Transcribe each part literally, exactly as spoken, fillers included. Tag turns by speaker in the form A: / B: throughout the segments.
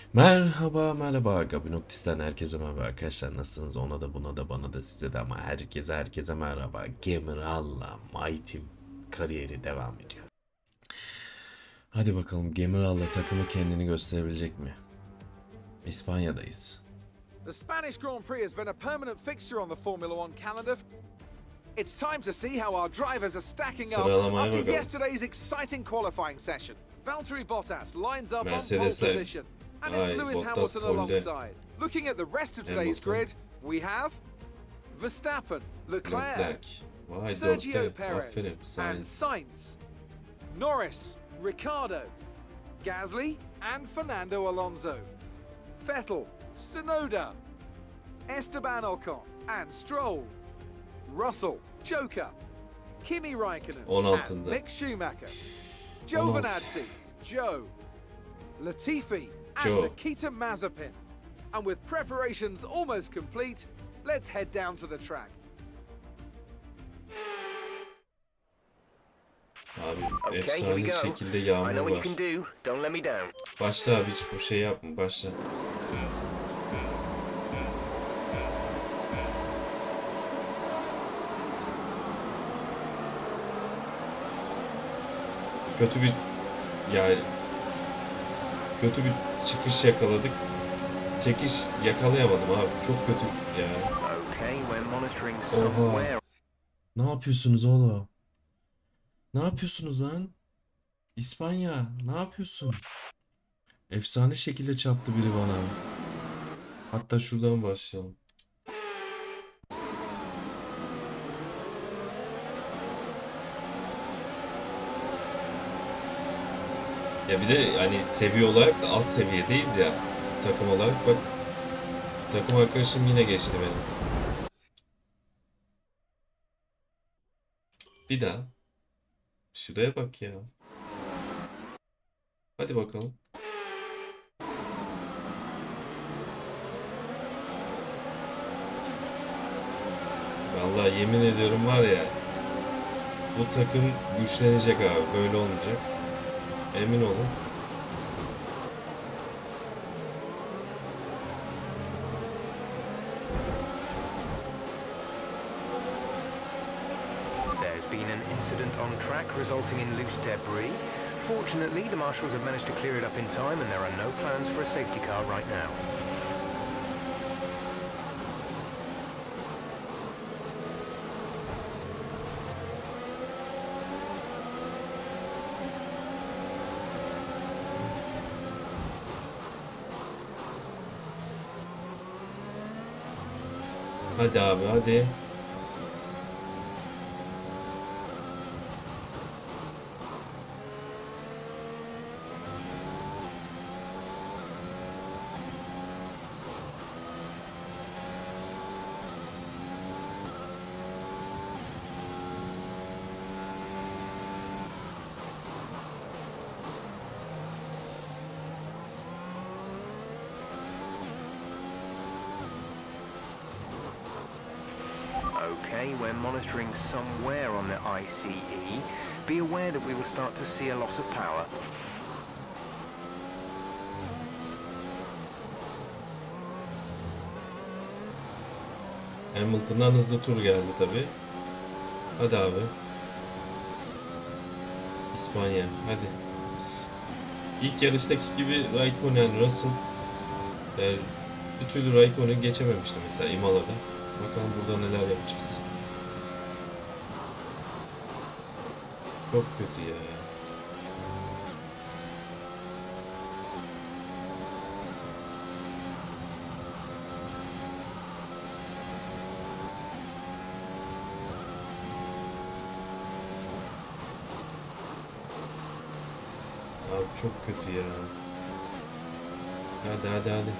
A: Merhaba merhaba Gabinoktis'ten herkese merhaba arkadaşlar, nasılsınız? Ona da buna da bana da size de ama herkese herkese merhaba. Gemiral'la Mighty kariyeri devam ediyor. Hadi bakalım, Gemiral'la takımı kendini gösterebilecek mi? İspanya'dayız.
B: The Spanish Grand Prix has been a permanent fixture on the Formula One calendar. It's time to see how our drivers are stacking up
A: Sıralamaya
B: after
A: bakalım.
B: yesterday's exciting qualifying session. Valtteri Bottas lines up on pole
A: Mercedes'le-
B: position, and it's
A: Ay,
B: Lewis
A: Bottas
B: Hamilton
A: polde.
B: alongside. Looking at the rest of today's
A: Hamilton.
B: grid, we have Verstappen, Leclerc,
A: Leclerc. Vay
B: Sergio
A: dörtte.
B: Perez,
A: Aferin.
B: and
A: Sainz.
B: Sainz, Norris, Ricciardo, Gasly, and Fernando Alonso, Vettel, Tsunoda, Esteban Ocon, and Stroll, Russell, Joker, Kimi Raikkonen,
A: on
B: and
A: altında.
B: Mick Schumacher,
A: on altı.
B: Giovinazzi, Joe, Latifi, and
A: Joe.
B: Nikita Mazepin. And with preparations almost complete, let's head down to the track.
A: Abi
C: Okay, here we
A: efsane
C: go.
A: şekilde
C: I
A: yağmur
C: know what you
A: var.
C: can do. Don't let me down.
A: Başla abi, hiç bu şey yapma, başla. Kötü bir yani kötü bir çıkış yakaladık. Çekiş yakalayamadım abi. Çok kötü ya.
C: Okay, we're monitoring
A: Oha.
C: somewhere.
A: Ne yapıyorsunuz oğlum? Ne yapıyorsunuz lan? İspanya, ne yapıyorsun? Efsane şekilde çarptı biri bana. Hatta şuradan başlayalım. Ya bir de hani seviye olarak da alt seviye değil ya. Takım olarak bak. Takım arkadaşım yine geçti beni. Bir daha. Şuraya bak ya. Hadi bakalım. Vallahi yemin ediyorum var ya. Bu takım güçlenecek abi. Böyle olmayacak. Emin olun.
C: There's been an incident on track resulting in loose debris. Fortunately, the marshals have managed to clear it up in time and there are no plans for a safety car right now.
A: Hadi abi hadi.
C: Okay, we're monitoring somewhere on the I C E. Be aware that we will start to see a loss of power.
A: Hamilton'dan hızlı tur geldi tabi. Hadi abi. İspanya hadi. İlk yarıştaki gibi Raikkonen, Russell yani bir türlü Raikkonen geçememişti mesela Imola'da. Bakalım burada neler yapacağız. Çok kötü ya. Abi çok kötü ya. Hadi hadi hadi.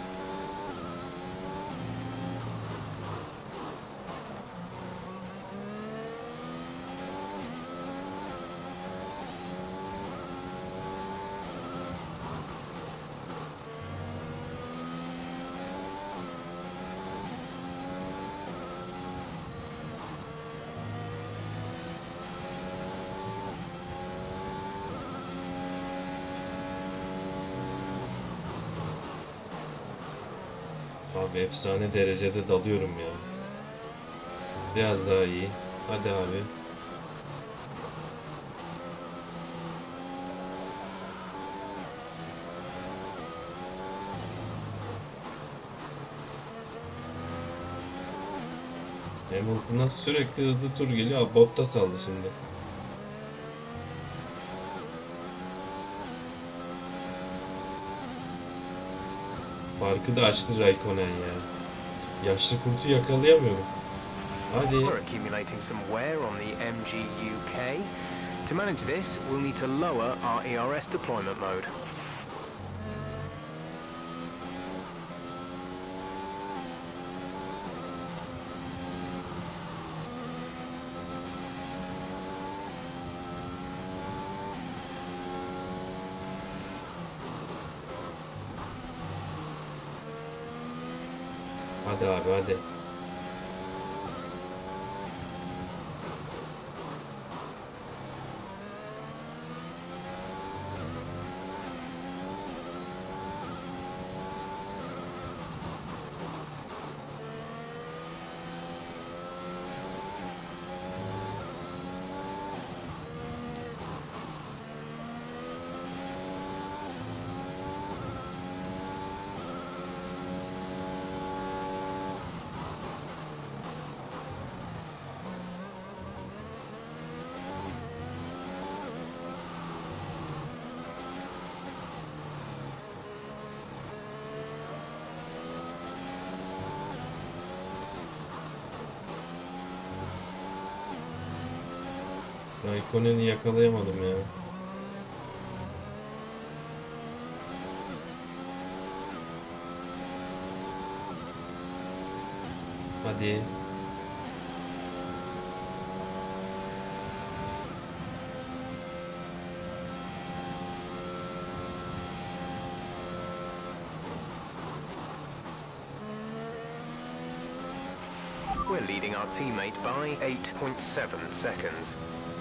A: Abi efsane derecede dalıyorum ya. Biraz daha iyi. Hadi abi. Hamilton'dan sürekli hızlı tur geliyor. Abi Bottas aldı şimdi. Farkı da açtı Raikkonen ya. Yaşlı kurtu yakalayamıyorum. Hadi.
C: We're accumulating some wear on the M G U K. To manage this, we'll need to lower our E R S deployment mode.
A: Hadi abi hadi. Raikkonen'i yakalayamadım ya. Hadi.
C: We're leading our teammate by eight point seven seconds.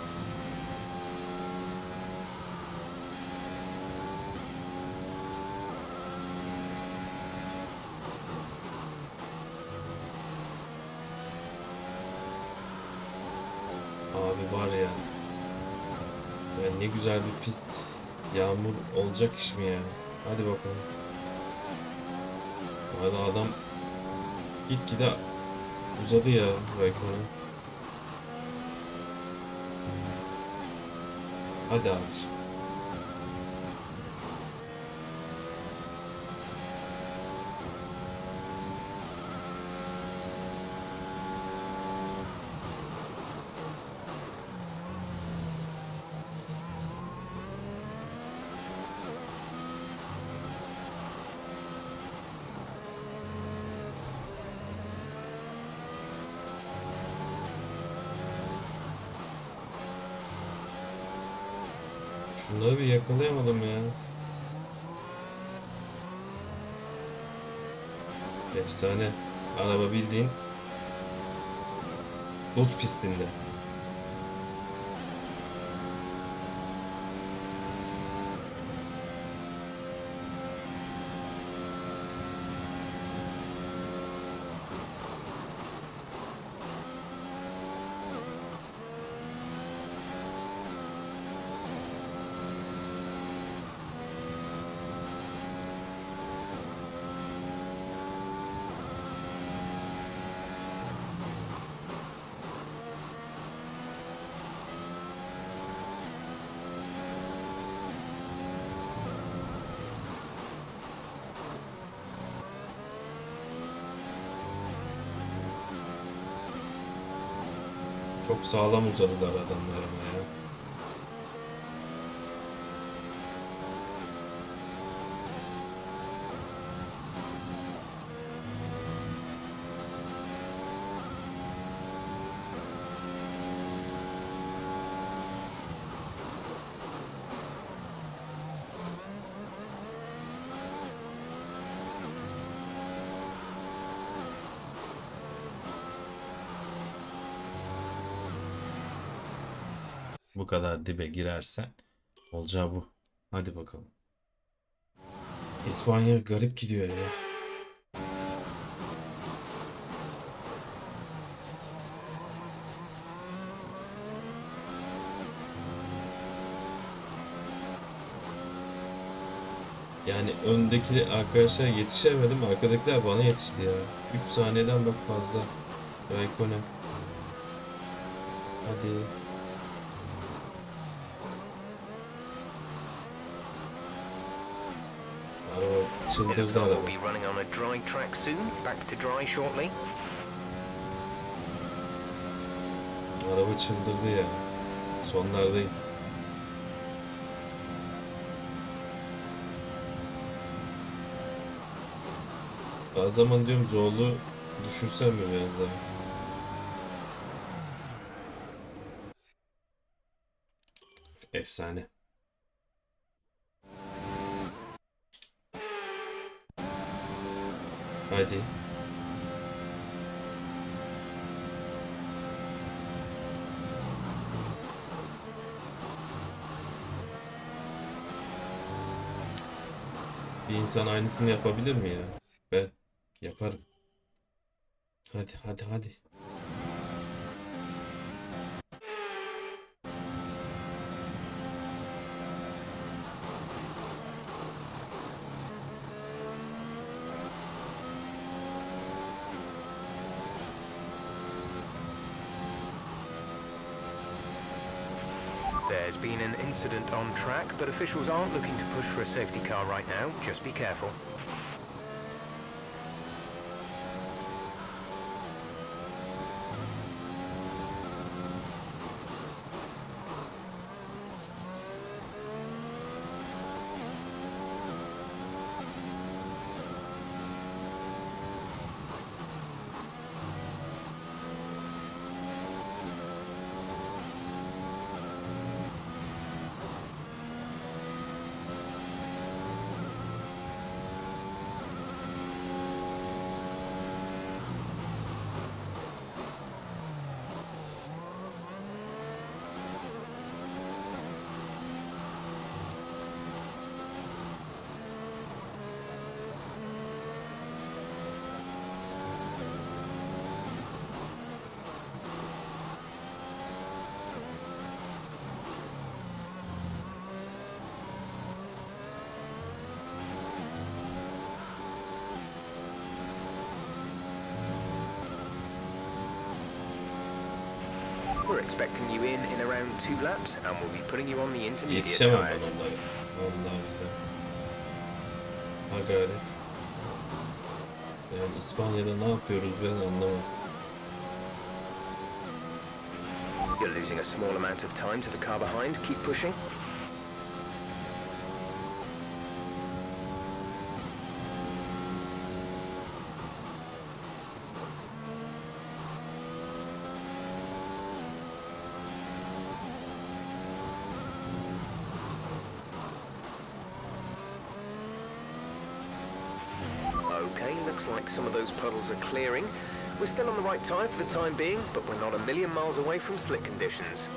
A: Abi var ya. Ya ne güzel bir pist. Yağmur olacak iş mi ya? Hadi bakalım. Hadi adam gitgide uzadı ya Raikkonen. Hadi abi. Şunları bir yakalayamadım ya. Efsane. Araba bildiğin buz pistinde. Çok sağlam uzadılar adamlar ama ya. Bu kadar dibe girersen olacağı bu. Hadi bakalım. İspanya garip gidiyor ya. öndeki arkadaşlar yetişemedim. Arkadakiler bana yetişti ya. üç saniyeden bak fazla. Raikkonen. Hadi. Araba
C: It looks
A: çıldırdı
C: like
A: araba.
C: we'll be running on a dry track soon. Back to dry shortly.
A: Araba çıldırdı ya. Sonlardayım. Bazı zaman diyorum zorlu düşürsem mi biraz daha? Efsane. Hadi. Bir insan aynısını yapabilir mi ya? Ben yaparım. Hadi hadi hadi.
C: There's been an incident on track, but officials aren't looking to push for a safety car right now. Just be careful. We're expecting you in in around two laps, and we'll be putting you on the intermediate
A: Yetişemem ben
C: tyres.
A: onlara. Vallahi billahi. Ha gayret. Yani İspanya'da ne yapıyoruz ben anlamadım.
C: You're losing a small amount of time to the car behind. Keep pushing. Okay, looks like some of those puddles are clearing. We're still on the right tyre for the time being, but we're not a million miles away from slick conditions.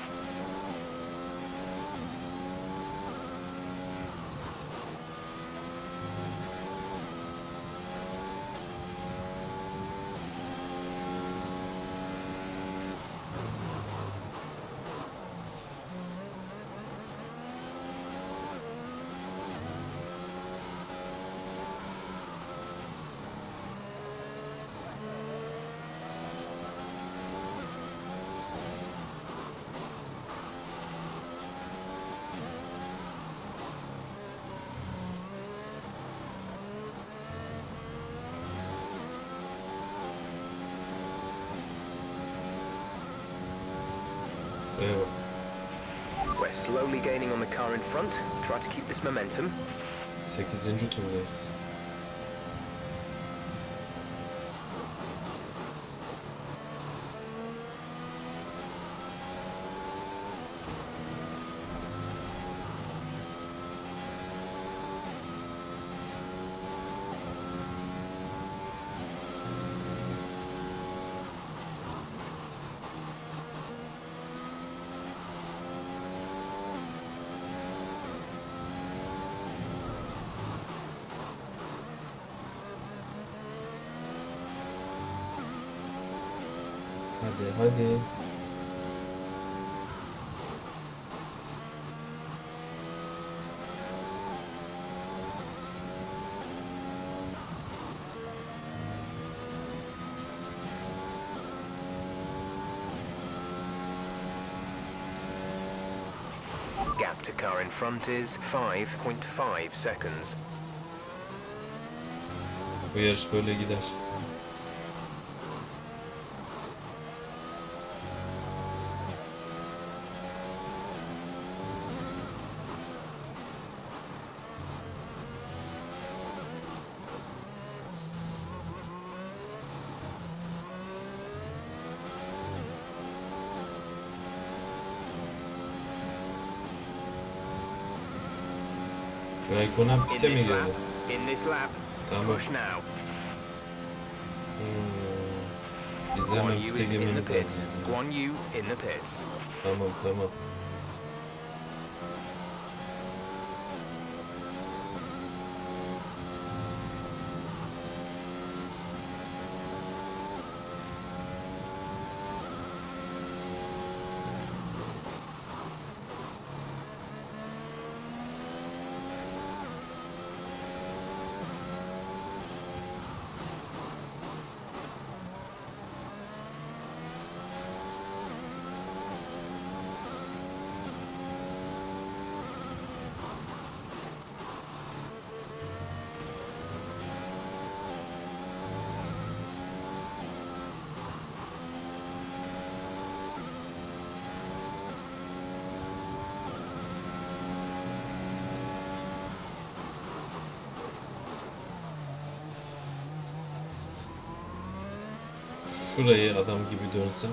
A: Buraya bak.
C: We're slowly gaining on the car in front. Try to keep this momentum.
A: sekizinci turdayız. Hadi hadi.
C: to car in front is five point five seconds.
A: Bu yarış böyle gider. Raikkonen
C: In
A: pite mi
C: this lap,
A: girdi?
C: in this lap,
A: Tamam.
C: push now.
A: Hmm. Biz de
C: Guan
A: hemen
C: Yu
A: pite
C: is in the
A: girmemiz
C: pits.
A: lazım. bizim.
C: Guan Yu in the pits.
A: Tamam tamam. Şurayı adam gibi dönsem.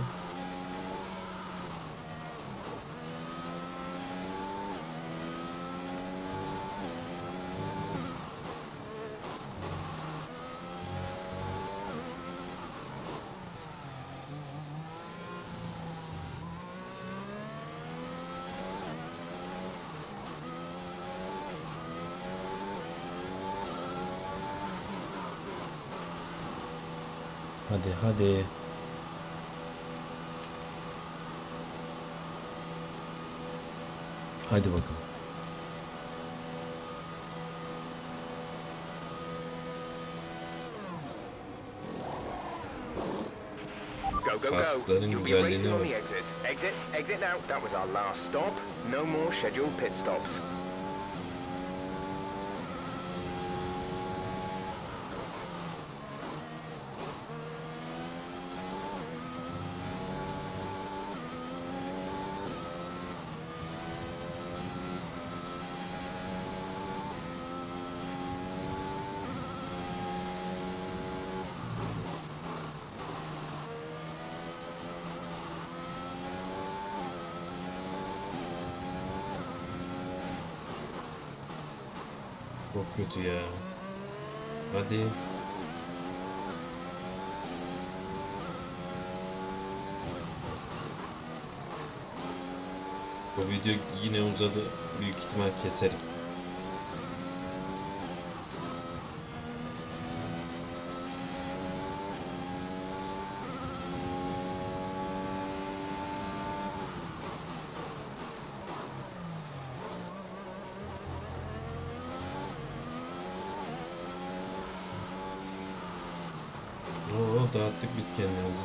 A: Hadi hadi. Hadi bakalım.
C: Go, go, go.
A: Kaskların
C: You'll be
A: güzelliğine
C: racing on
A: bak.
C: the exit. Exit, exit now. That was our last stop. No more scheduled pit stops.
A: Çok kötü ya. Hadi. Bu video yine uzadı. Büyük ihtimal keserim. Oo, dağıttık biz kendimizi.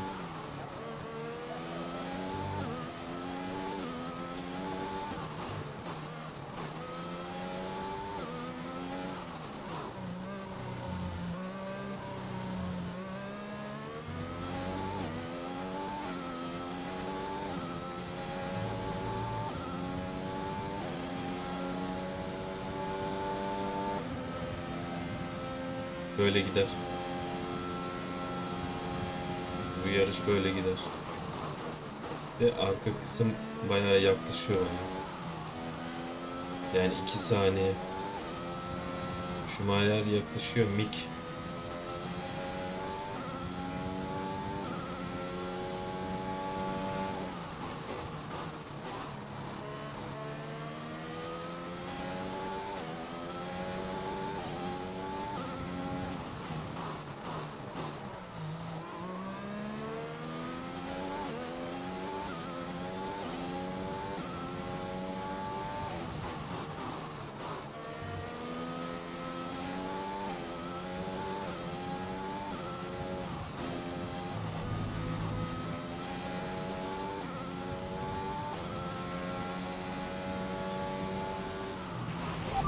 A: Böyle gider. Bu yarış böyle gider. Ve arka kısım bayağı yaklaşıyor bana. Yani iki saniye. Schumacher yaklaşıyor. Mick.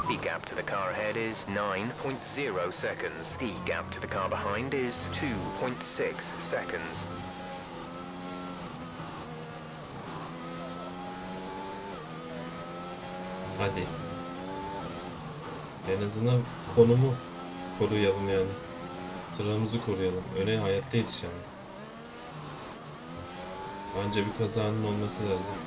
C: The gap to the car ahead is nine point zero seconds. The gap to the car behind is two point six seconds.
A: Hadi. En azından konumu koruyalım yani. Sıramızı koruyalım. Öne hayatta yetişelim. Anca bir kazanın olması lazım.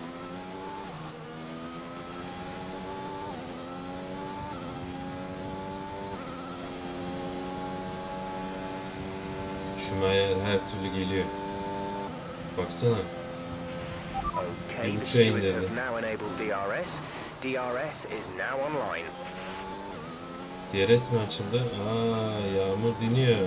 A: Schumacher her türlü geliyor. Baksana.
C: Okay, the stewards have now enabled D R S. D R S is now online.
A: D R S mi açıldı? Aa, yağmur diniyor.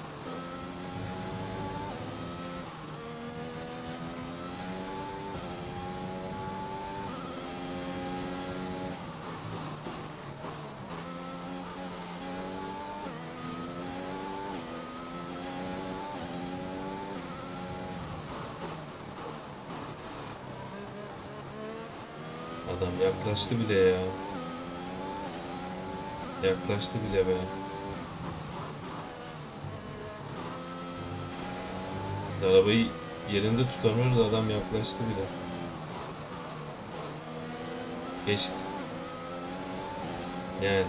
A: Adam yaklaştı bile ya. Yaklaştı bile be. Biz arabayı yerinde tutamıyoruz, adam yaklaştı bile. Geçti. Yani.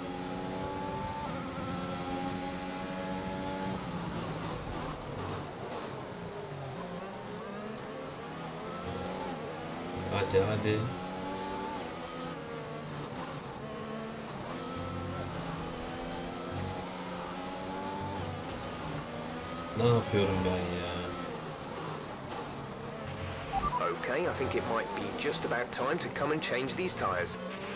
A: Hadi hadi. Ne yapıyorum ben ya?
C: Okay, I think it might be just about time to come and change these tires.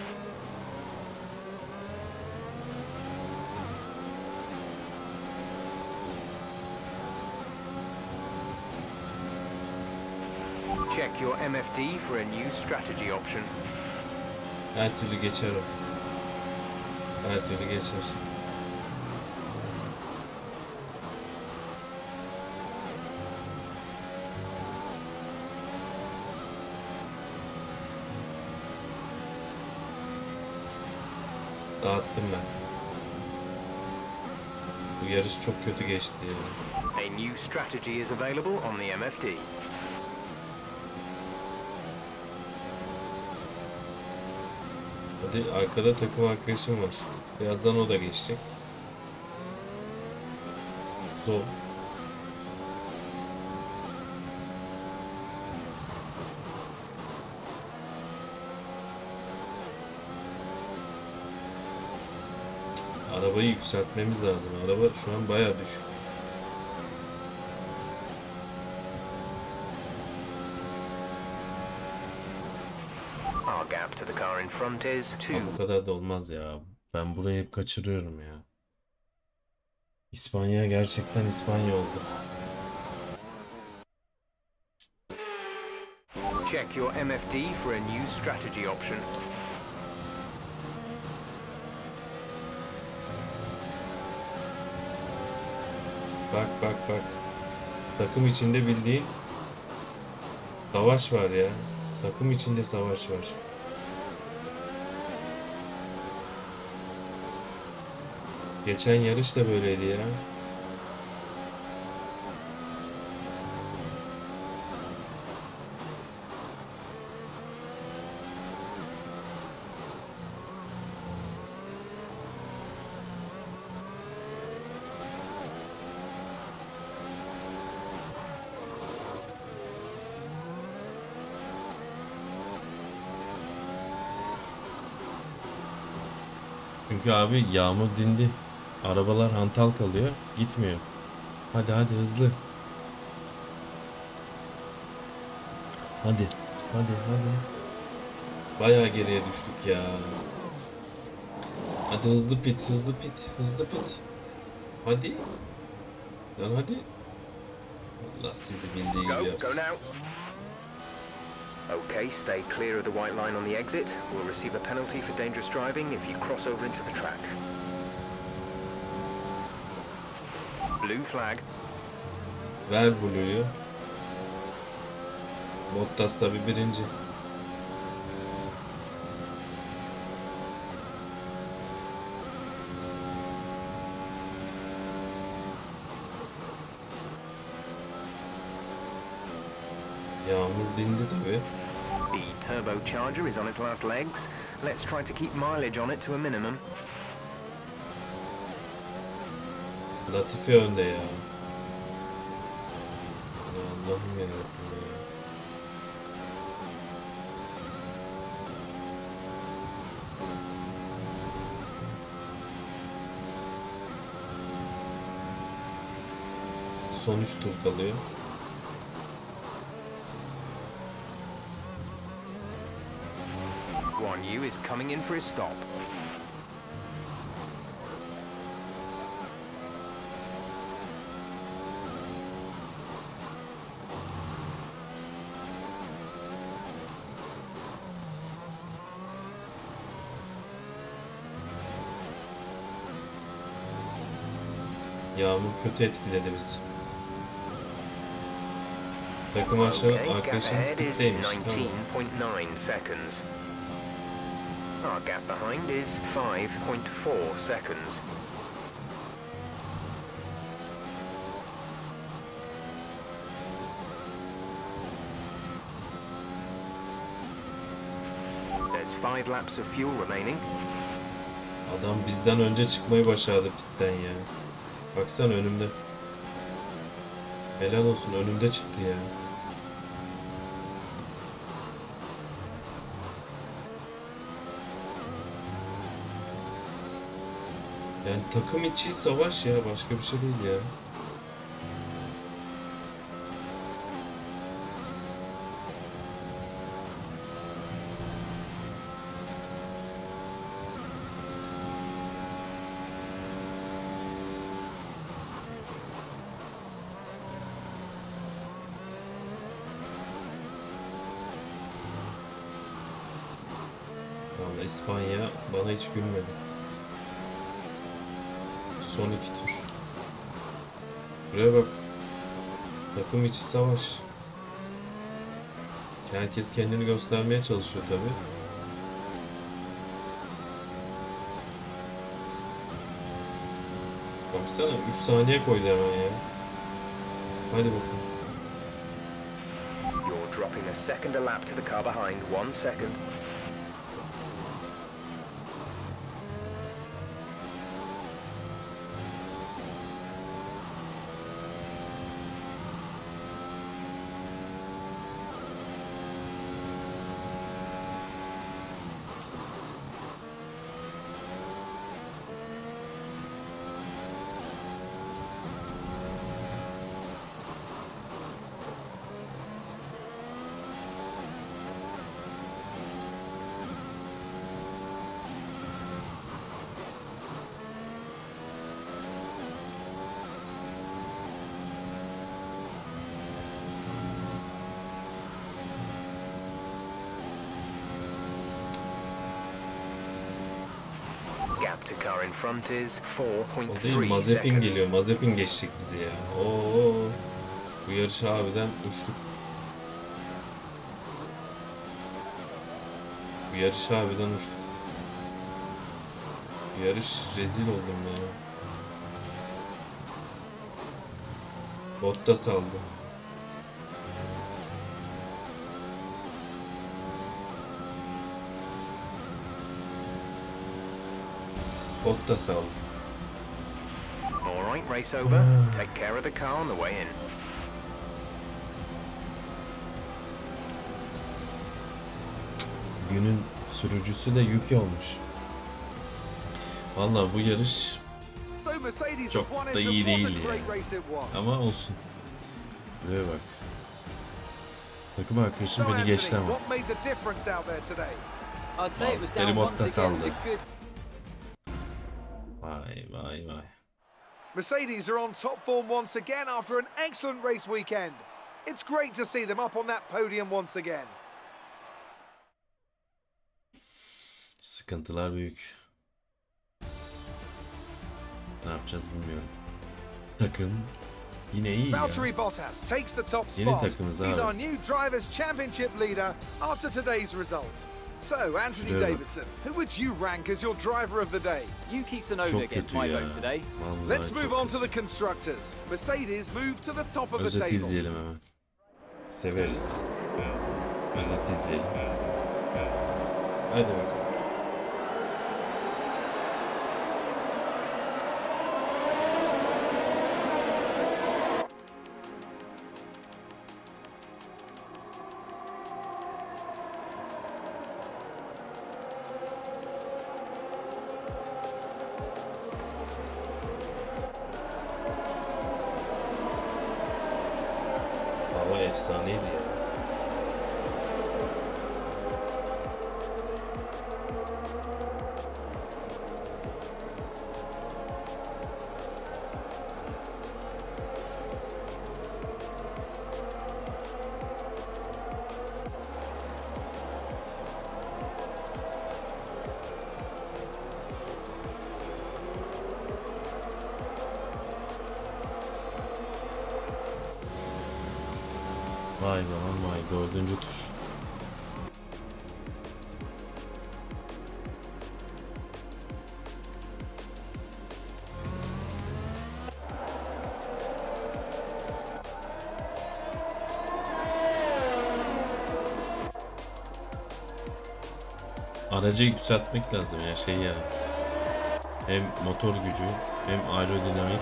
C: Check your M F D for a new strategy option.
A: Her türlü geçer o. Her türlü geçer. Dağıttım ben. Bu yarış çok kötü geçti yani.
C: A new strategy is available on the M F D.
A: Hadi, arkada takım arkadaşım var. Birazdan o da geçecek. Zor. Arabayı yükseltmemiz lazım. Araba şu an bayağı düşük.
C: Our gap to the car in front is two.
A: Ha, bu kadar da olmaz ya. Ben burayı hep kaçırıyorum ya. İspanya gerçekten İspanya oldu.
C: Check your M F D for a new strategy option.
A: Bak bak bak. Takım içinde bildiğin savaş var ya. Takım içinde savaş var. Geçen yarış da böyleydi ya. Çünkü abi yağmur dindi. Arabalar hantal kalıyor. Gitmiyor. Hadi hadi hızlı. Hadi. Hadi hadi. Bayağı geriye düştük ya. Hadi hızlı pit, hızlı pit, hızlı pit. Hadi. Lan hadi. Allah sizi bildiği gibi
C: Go, go
A: yapsın.
C: now. Okay, stay clear of the white line on the exit. We'll receive a penalty for dangerous driving if you cross over into the track. Blue flag.
A: Ver Blue'yu. Bottas tabi birinci. Yağmur dindi tabii.
C: The turbocharger is on its last legs. Let's try to keep mileage on it to a minimum.
A: Latifi önde ya. Ya Allah'ım yarabbim ya. Son üç tur kalıyor.
C: Guan Yu is coming in for his stop.
A: Yağmur kötü etkiledi bizi. Takım aşağı
C: Okay, gap
A: arkadaşımız
C: ahead is
A: bitteymiş. Tamam.
C: nineteen point nine seconds. Our gap behind is five point four seconds. There's five laps of fuel remaining.
A: Adam bizden önce çıkmayı başardı pitten ya. Baksana önümde. Helal olsun, önümde çıktı ya. Yani takım içi savaş ya, başka bir şey değil ya. Vallahi İspanya bana hiç gülmedi. Son iki tur. Buraya bak. Takım içi savaş. Herkes kendini göstermeye çalışıyor tabi. Baksana üç saniye koydu hemen ya. Hadi bakalım.
C: You're dropping a second a lap to the car behind, one second. Gap to car in front is four point
A: O değil,
C: three
A: Mazepin
C: seconds.
A: geliyor. Mazepin geçecek bizi ya. Oo. Bu yarışı harbiden uçtuk. Bu yarış harbiden uçtuk. Bu yarış rezil oldum ya. Bottas aldı. Bottas aldı.
C: All right, race over. Take care of the car on the way in.
A: Günün sürücüsü de Yuki olmuş. Vallahi bu yarış
B: So Mercedes
A: çok
B: have won
A: da
B: it,
A: iyi
B: and what a
A: değil
B: great
A: yani.
B: race it was.
A: Ama olsun. Buraya bak. Takım arkadaşım
B: So
A: beni
B: Anthony,
A: geçti ama.
B: what made the difference out there today?
D: I'd say it was
A: Benim
D: down once
A: Bottas
D: again
A: aldı.
D: to good.
A: Vay vay vay.
B: Mercedes are on top form once again after an excellent race weekend. It's great to see them up on that podium once again.
A: Sıkıntılar büyük. Ne yapacağız bilmiyorum. Takım yine iyi ya.
B: Valtteri Bottas takes the top
A: Yeni
B: spot.
A: takımız
B: He's
A: abi.
B: our new Drivers' Championship leader after today's result. So, Anthony
A: Şuraya bak.
B: Davidson, who would you rank as your driver of the day?
D: Yuki Tsunoda
A: Çok
D: gets
A: kötü
D: my
A: ya.
D: vote today.
A: Vallahi
B: Let's
A: çok
B: move on
A: kötü.
B: to the constructors. Mercedes move to the top of the
A: Özet
B: table.
A: izleyelim hemen. Severiz. Özet izleyelim. Hadi bakalım. Hava efsaneydi ya. Vay be vay, dördüncü tur. Aracı yükseltmek lazım ya, şey yani. Hem motor gücü hem aerodinamik.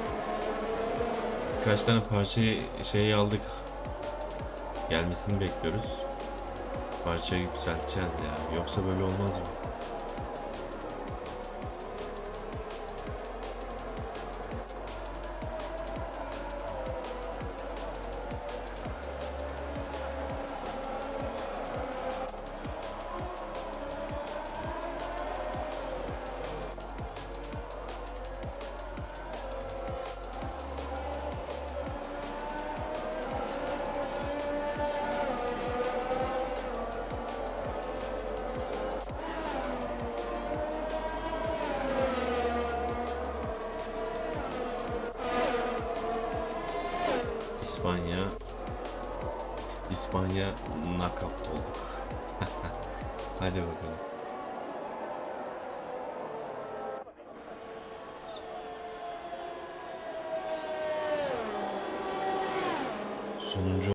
A: Birkaç tane parçayı şey aldık. Gelmesini bekliyoruz. Parçayı yükselteceğiz ya. Yoksa böyle olmaz mı? İspanya İspanya knockout olduk. Hadi bakalım. Sonuncu